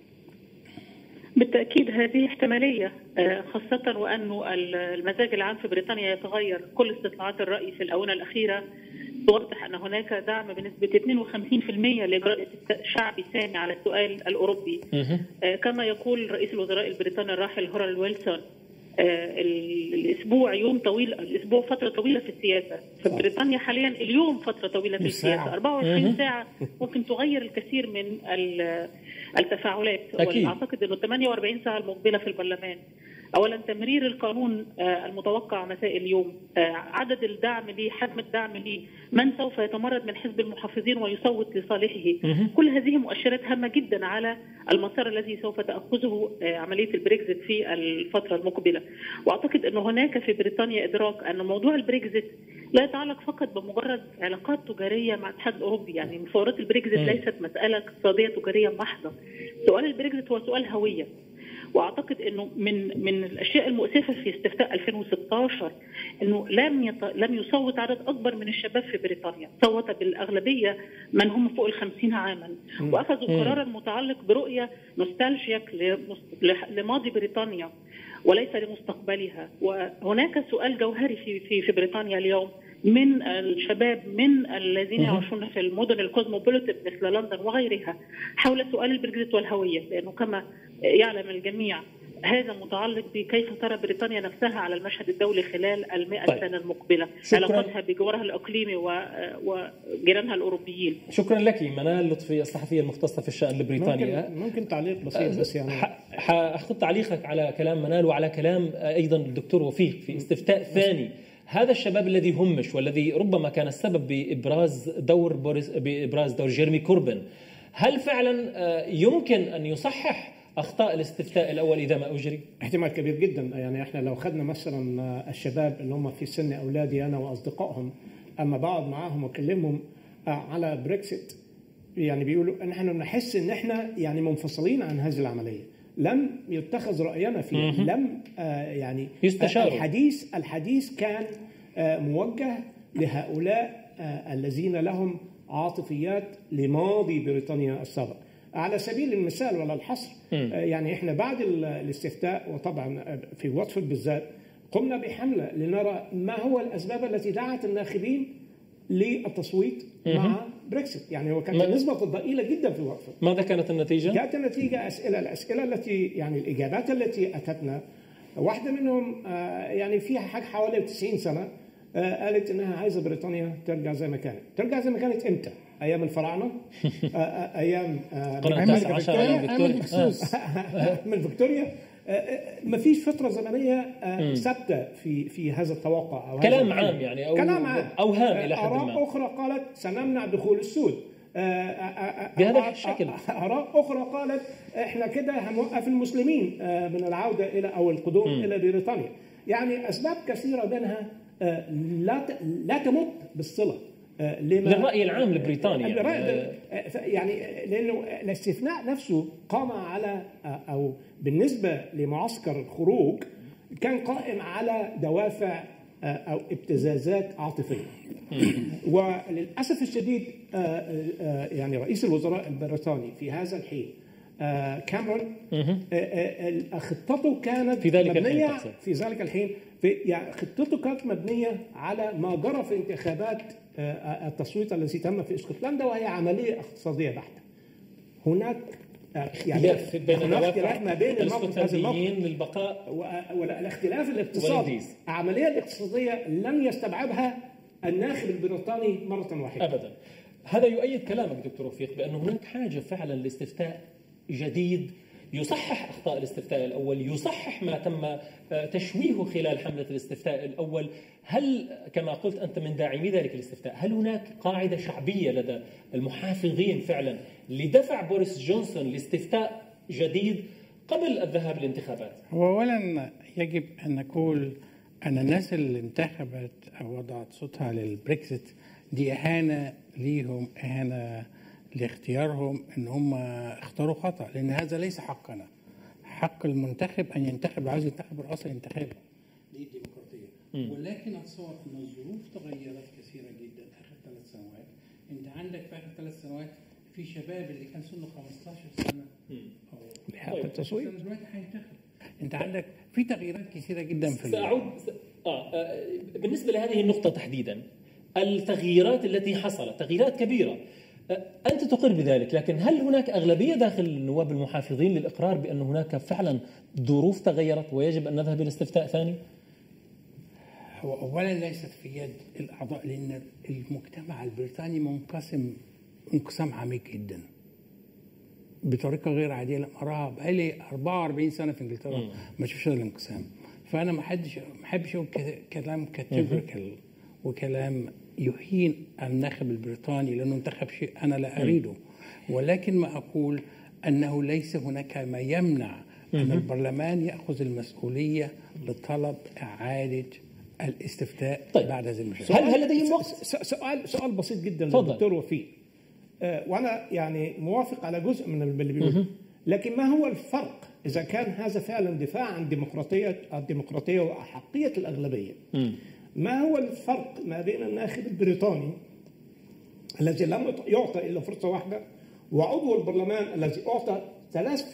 بالتأكيد هذه احتمالية، خاصة وأنه المزاج العام في بريطانيا يتغير. كل استطلاعات الرأي في الآونة الأخيرة توضح أن هناك دعم بنسبة 52% لإجراء استفتاء شعبي ثاني على السؤال الأوروبي. كما يقول رئيس الوزراء البريطاني الراحل هورال ويلسون، الأسبوع يوم طويل، الأسبوع فترة طويلة في السياسة. في بريطانيا حاليا اليوم فترة طويلة في السياسة، 24 ساعة ممكن تغير الكثير من التفاعلات. وأعتقد أنه 48 ساعة المقبلة في البرلمان، أولا تمرير القانون المتوقع مساء اليوم، عدد الدعم لي، حجم الدعم لي، من سوف يتمرد من حزب المحافظين ويصوت لصالحه. كل هذه مؤشرات هامة جدا على المسار الذي سوف تأخذه عملية البريكزيت في الفترة المقبلة. وأعتقد أن هناك في بريطانيا إدراك أن موضوع البريكزيت لا يتعلق فقط بمجرد علاقات تجارية مع الاتحاد الأوروبي. يعني مفاوضات البريكزيت ليست مسألة اقتصادية تجارية محضة. سؤال البريكزيت هو سؤال هوية. واعتقد انه من الاشياء المؤسفه في استفتاء 2016 انه لم يصوت عدد اكبر من الشباب في بريطانيا، صوت بالاغلبيه من هم فوق 50 عاما، واخذوا قرارا متعلق برؤيه نوستالجيك لماضي بريطانيا وليس لمستقبلها. وهناك سؤال جوهري في بريطانيا اليوم من الشباب، من الذين يعيشون في المدن الكوزموبوليتان مثل لندن وغيرها، حول سؤال البريكزيت والهوية، لأنه كما يعلم الجميع هذا متعلق بكيف ترى بريطانيا نفسها على المشهد الدولي خلال 100 سنة المقبلة، علاقتها بجوارها الإقليمي وجيرانها الأوروبيين. شكرا لك منال لطفي، الصحفية المختصة في الشأن البريطاني. ممكن تعليق بسيط بس يعني حأخذ تعليقك على كلام منال وعلى كلام أيضا الدكتور وفيق في استفتاء ثاني. هذا الشباب الذي همش والذي ربما كان السبب بإبراز دور جيرمي كوربن، هل فعلا يمكن أن يصحح أخطاء الاستفتاء الأول إذا ما أجري؟ احتمال كبير جدا. يعني احنا لو خدنا مثلا الشباب اللي هم في سن اولادي انا واصدقائهم، اما بقعد معاهم واكلمهم على بريكسيت، يعني بيقولوا ان احنا نحس ان احنا يعني منفصلين عن هذه العمليه، لم يتخذ راينا فيها، لم يعني يستشاروا. الحديث كان موجه لهؤلاء الذين لهم عاطفيات لماضي بريطانيا السابق. على سبيل المثال ولا الحصر، يعني احنا بعد الاستفتاء وطبعا في واتفورد بالذات قمنا بحملة لنرى ما هو الأسباب التي دعت الناخبين للتصويت مع بريكسيت. يعني وكانت النسبة ضئيلة جدا في واتفورد. ماذا كانت النتيجة؟ كانت النتيجة الأسئلة التي يعني الإجابات التي أتتنا، واحدة منهم يعني فيها حاجة حوالي 90 سنة قالت إنها عايزة بريطانيا ترجع زي ما كانت. ترجع زي ما كانت إمتى؟ أيام الفراعنة؟ أيام من فيكتوريا. ما فيش فترة زمنية ثابتة في هذا التوقع أو كلام عام يعني أو كلام عام. أوهام إلى حد ما. آراء أخرى قالت سنمنع دخول السود بهذا الشكل. آراء أخرى قالت إحنا كده هنوقف المسلمين من العودة إلى أو القدوم إلى بريطانيا. يعني أسباب كثيرة منها لا تمت بالصلة للرأي العام البريطاني يعني لأنه الاستثناء نفسه قام على أو بالنسبة لمعسكر الخروج كان قائم على دوافع أو ابتزازات عاطفية. وللأسف الشديد يعني رئيس الوزراء البريطاني في هذا الحين كاميرون خطته كانت في ذلك الحين يعني خطته كانت مبنية على ما جرى في انتخابات التصويت الذي تم في اسكتلندا، وهي عملية اقتصادية بحتة. هناك يعني اختلاف ما بين الاسكتلنديين للبقاء والاختلاف الاقتصادي. العملية الاقتصادية لم يستبعدها الناخب البريطاني مرة واحدة أبدا. هذا يؤيد كلامك دكتور وفيق بأن هناك حاجة فعلا لاستفتاء جديد يصحح أخطاء الاستفتاء الأول، يصحح ما تم تشويهه خلال حملة الاستفتاء الأول. هل كما قلت أنت من داعمي ذلك الاستفتاء، هل هناك قاعدة شعبية لدى المحافظين فعلا لدفع بوريس جونسون لاستفتاء جديد قبل الذهاب للانتخابات؟ هو أولا يجب أن نقول أن الناس اللي انتخبت أو وضعت صوتها للبريكسيت دي إهانة ليهم، إهانة لاختيارهم ان هم اختاروا خطأ، لان هذا ليس حقنا. حق المنتخب ان ينتخب، عايز ينتخب الرئاسة ينتخبها، دي الديمقراطية. ولكن اتصور ان الظروف تغيرت كثيرة جدا اخر 3 سنوات. انت عندك في اخر 3 سنوات في شباب اللي كان سنه 15 سنة او التصويت دلوقتي هينتخب. انت عندك في تغييرات كثيرة جدا في سأعود بالنسبة لهذه النقطة تحديدا، التغييرات التي حصلت تغييرات كبيرة، أنت تقر بذلك، لكن هل هناك أغلبية داخل النواب المحافظين للإقرار بأن هناك فعلا ظروف تغيرت ويجب أن نذهب إلى استفتاء ثاني؟ هو أولا ليست في يد الأعضاء، لأن المجتمع البريطاني منقسم انقسام عميق جدا بطريقة غير عادية. لما أراها بقالي 44 سنة في إنجلترا ما شفتش هذا الانقسام. فأنا ما أحبش أقول كلام كاتيجوريكال وكلام يهين الناخب البريطاني لأنه انتخب شيء أنا لا أريده، ولكن ما أقول أنه ليس هناك ما يمنع أن البرلمان يأخذ المسؤولية لطلب إعادة الاستفتاء بعد هذه المشاركة. هل لديهم وقت؟ سؤال بسيط جدا للدكتور وفيق، وأنا يعني موافق على جزء من اللي بيقوله، لكن ما هو الفرق إذا كان هذا فعلا دفاع عن الديمقراطية وأحقية الأغلبية؟ ما هو الفرق ما بين الناخب البريطاني الذي لم يعطى إلا فرصة واحدة وعضو البرلمان الذي أعطى 3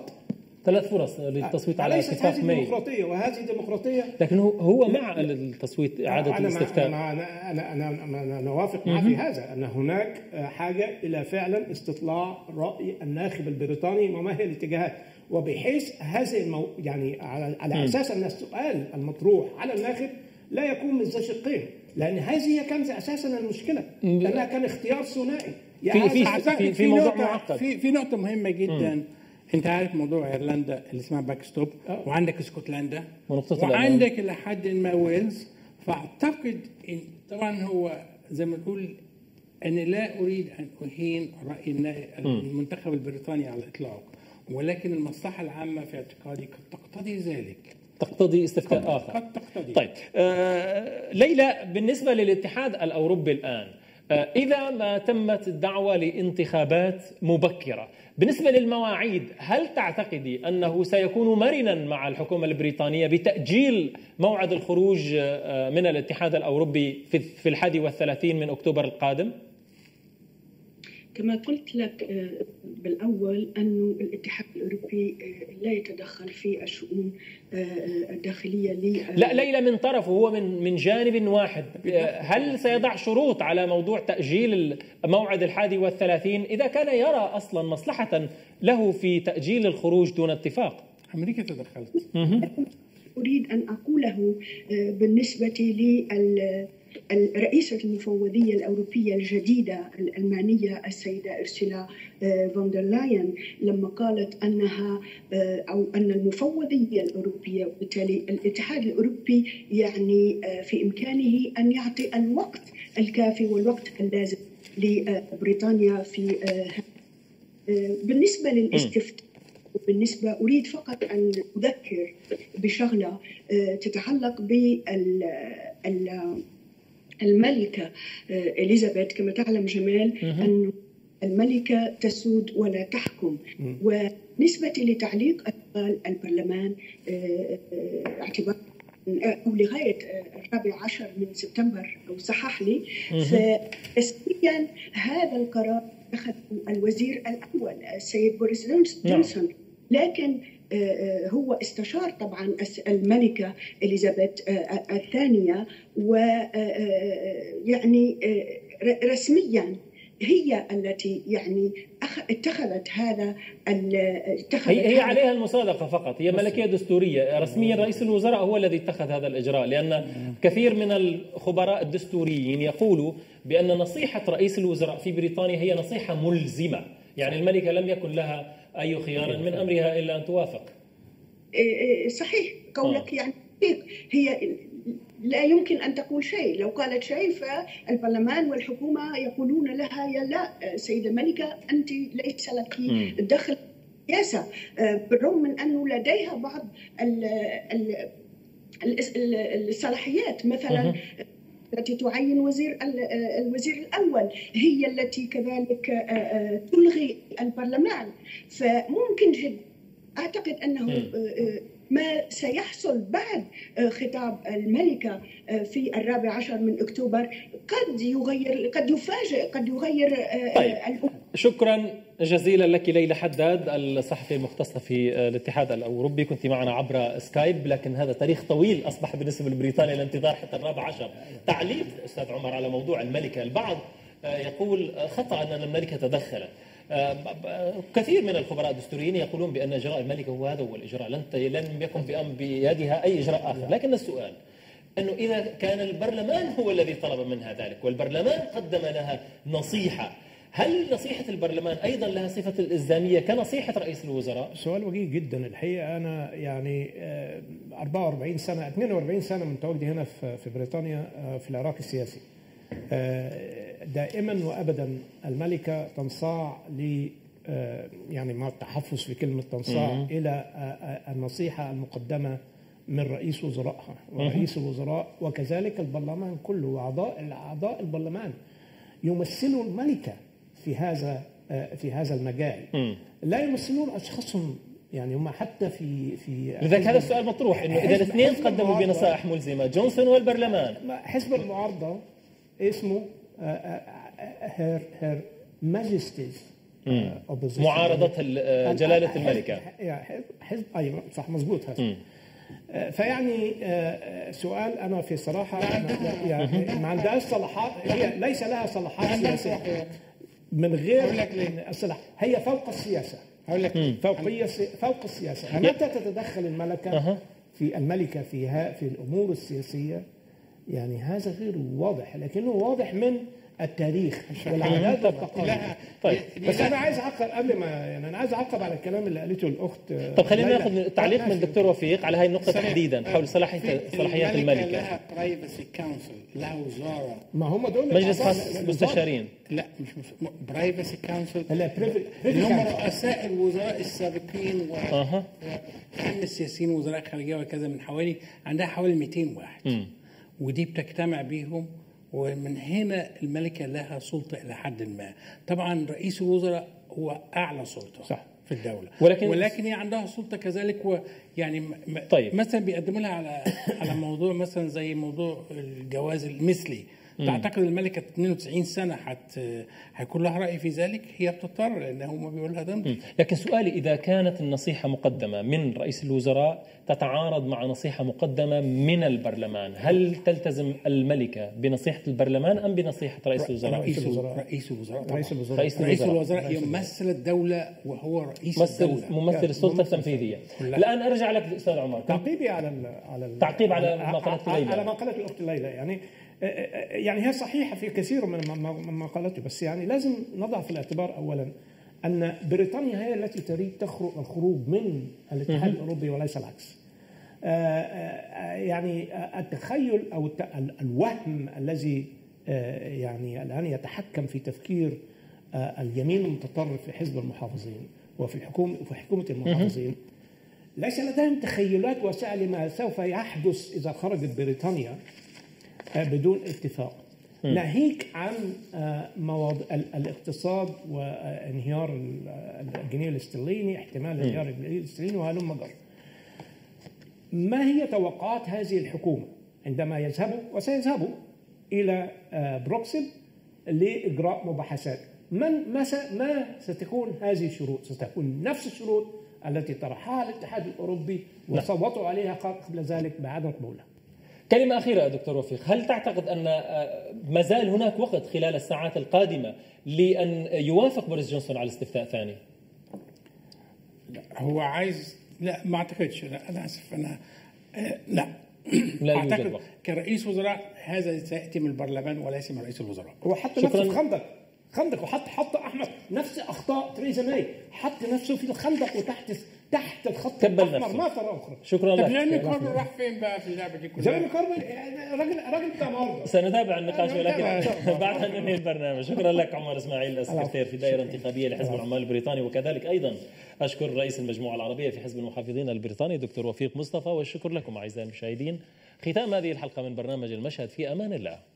فرص للتصويت على اتفاق ماي؟ ديمقراطية وهذه ديمقراطية، لكن هو مع التصويت إعادة الاستفتاء. أنا نوافق معه في هذا، أن هناك حاجة إلى فعلا استطلاع رأي الناخب البريطاني وما هي الاتجاهات، وبحيث هذه يعني على أساس أن السؤال المطروح على الناخب لا يكون من ذا شقين، لأن هذه كانت أساسا المشكلة، لأنها كان اختيار ثنائي. يعني في موضوع معقد، في نقطة مهمة جدا. أنت عارف موضوع إيرلندا اللي اسمها باك ستوب، وعندك اسكتلندا، وعندك إلى حد ما ويلز. فأعتقد إن طبعا هو زي ما نقول أنا لا أريد أن أهين رأي المنتخب البريطاني على الإطلاق، ولكن المصلحة العامة في اعتقادي قد تقتضي ذلك. تقتضي استفتاء آخر. قد تقتضي. طيب ليلى، بالنسبة للاتحاد الأوروبي الآن، إذا ما تمت الدعوة لانتخابات مبكرة، بالنسبة للمواعيد هل تعتقدي أنه سيكون مرنا مع الحكومة البريطانية بتأجيل موعد الخروج من الاتحاد الأوروبي في 31 من أكتوبر القادم؟ كما قلت لك بالأول أن الاتحاد الأوروبي لا يتدخل في الشؤون الداخلية لا، ليلى من طرفه هو من جانب واحد. هل سيضع شروط على موضوع تأجيل موعد 31 إذا كان يرى أصلا مصلحة له في تأجيل الخروج دون اتفاق؟ أمريكا تدخلت. أريد أن أقوله بالنسبة الرئيسة المفوضية الأوروبية الجديدة الألمانية السيدة أرسولا فون دير لاين، لما قالت أنها أو أن المفوضية الأوروبية وبالتالي الاتحاد الأوروبي يعني في إمكانه أن يعطي الوقت الكافي والوقت اللازم لبريطانيا في بالنسبة للاستفتاء. بالنسبة أريد فقط أن أذكر بشغلة تتعلق الملكة إليزابيث. كما تعلم جمال أن الملكة تسود ولا تحكم. ونسبة لتعليق البرلمان اعتبار أو لغاية 14 من سبتمبر أو صحح لي، فرسميا هذا القرار أخذ الوزير الأول السيد بوريس جونسون، لكن هو استشار طبعا الملكة إليزابيث الثانية، ويعني رسميا هي التي يعني اتخذت هذا هي عليها المصادقة فقط، هي ملكية دستورية. رسميا رئيس الوزراء هو الذي اتخذ هذا الإجراء، لأن كثير من الخبراء الدستوريين يقولوا بأن نصيحة رئيس الوزراء في بريطانيا هي نصيحة ملزمة، يعني الملكة لم يكن لها أي خيار من أمرها إلا أن توافق. صحيح قولك، يعني هي لا يمكن أن تقول شيء. لو قالت شيء فالبرلمان والحكومة يقولون لها يا لا سيدة الملكة أنت ليس لك الدخل السياسة، بالرغم من أنه لديها بعض الصلاحيات، مثلا التي تعين الوزير الأول هي التي كذلك تلغي البرلمان. فممكن جدا أعتقد أنه ما سيحصل بعد خطاب الملكة في 14 من أكتوبر قد يغير، قد يفاجئ، قد يغير. طيب. شكرا جزيلا لك ليلى حداد، الصحفية المختصة في الاتحاد الأوروبي، كنت معنا عبر سكايب. لكن هذا تاريخ طويل أصبح بالنسبة لبريطانيا الانتظار حتى 14. تعليق أستاذ عمر على موضوع الملكة، البعض يقول خطأ أن الملكة تدخلت. كثير من الخبراء الدستوريين يقولون بأن إجراء الملكة هذا هو الإجراء، لم يكن بيدها أي إجراء آخر. لكن السؤال أنه إذا كان البرلمان هو الذي طلب منها ذلك والبرلمان قدم لها نصيحة، هل نصيحة البرلمان أيضا لها صفة الإلزامية كنصيحة رئيس الوزراء؟ سؤال وجيه جدا الحقيقة. أنا يعني 44 سنة 42 سنة من تواجدي هنا في بريطانيا في العراق السياسي. دائما وأبدا الملكة تنصاع يعني مع التحفظ في كلمة تنصاع إلى النصيحة المقدمة من رئيس وزرائها ورئيس الوزراء، وكذلك البرلمان كله وأعضاء البرلمان يمثلوا الملكة في هذا المجال. لا يمثلون أشخاصهم، يعني هم حتى في لذلك هذا السؤال مطروح، انه اذا الاثنين قدموا بنصائح ملزمه، جونسون والبرلمان، حزب المعارضه اسمه هير ماجستيز معارضه جلاله الملكه، حزب ايوه صح مضبوط هذا. فيعني سؤال انا في صراحه يعني ما عندهاش صلاحات، هي ليس لها صلاحات سياسيه من غير الصلاح، هي فوق السياسه. هقول لك فوق السياسه. متى تتدخل الملكه في الامور السياسيه؟ يعني هذا غير واضح، لكنه واضح من التاريخ والعادات والتقاليد. طيب بس انا عايز اعقب قبل ما يعني انا عايز اعقب على الكلام اللي قالته الاخت. طب خلينا ناخذ تعليق من الدكتور وفيق على هذه النقطه تحديدا حول صلاحيات الملكه. لها برايفسي كونسل، لها وزاره، ما هم دول مجلس خاص مستشارين. لا مش برايفسي كونسل اللي هم رؤساء الوزراء السابقين وكل السياسيين وزراء خارجيه وكذا من عندها حوالي 200 واحد. ودي بتجتمع بيهم، ومن هنا الملكة لها سلطة إلى حد ما. طبعا رئيس الوزراء هو أعلى سلطة صح في الدولة، ولكن هي عندها سلطة كذلك. ويعني طيب. مثلا بيقدموا لها على موضوع مثلا زي موضوع الجواز المثلي. تعتقد الملكة 92 سنة هيكون لها رأي في ذلك؟ هي بتضطر لأن هم بيقول لها ده. لكن سؤالي، إذا كانت النصيحة مقدمة من رئيس الوزراء تتعارض مع نصيحة مقدمة من البرلمان، هل تلتزم الملكة بنصيحة البرلمان أم بنصيحة رئيس الوزراء؟ رئيس الوزراء يمثل الدولة وهو رئيس الدولة، ممثل السلطة التنفيذية. الآن أرجع لك أستاذ عمر، تعقيبي على تعقيب على ما قالته ليلى. على ما قالته الأخت ليلى. يعني هي صحيحة في كثير من ما قالته، بس يعني لازم نضع في الاعتبار أولا أن بريطانيا هي التي تريد الخروج من الاتحاد الأوروبي وليس العكس. يعني التخيل أو الوهم الذي يعني الآن يتحكم في تفكير اليمين المتطرف في حزب المحافظين وفي حكومة المحافظين، ليس لديهم تخيلات واسعة لما سوف يحدث إذا خرجت بريطانيا بدون اتفاق، ناهيك عن مواضيع الاقتصاد وانهيار الجنيه الاسترليني، احتمال انهيار الجنيه الاسترليني وهلم جرى. ما هي توقعات هذه الحكومة عندما يذهبوا وسيذهبوا إلى بروكسل لإجراء مباحثات؟ ما ستكون هذه الشروط؟ ستكون نفس الشروط التي طرحها الاتحاد الأوروبي وصوتوا عليها قبل ذلك بعدم قبولها. كلمة أخيرة دكتور وفيق، هل تعتقد أن ما زال هناك وقت خلال الساعات القادمة لأن يوافق بوريس جونسون على استفتاء ثاني؟ لا هو عايز، لا ما أعتقدش، لا أنا آسف، أنا لا أعتقد كرئيس وزراء هذا سيأتي من البرلمان وليس من رئيس الوزراء. هو حتى نفسه في خندق وحط أحمد نفس أخطاء تريزا ماي، حط نفسه في الخندق وتحت الخط الأحمر ما ترى أخرى. شكرا لك. جيرمي كوربن راح فين بقى في اللعبة دي كلها؟ جيرمي كوربن راجل بتاع مرضى. سنتابع النقاش ولكن بعد أن ننهي البرنامج. شكرا لك عمر إسماعيل، السكرتير في دائرة انتخابية لحزب العمال البريطاني، وكذلك أيضا أشكر رئيس المجموعة العربية في حزب المحافظين البريطاني دكتور وفيق مصطفى، والشكر لكم أعزائي المشاهدين. ختام هذه الحلقة من برنامج المشهد، في أمان الله.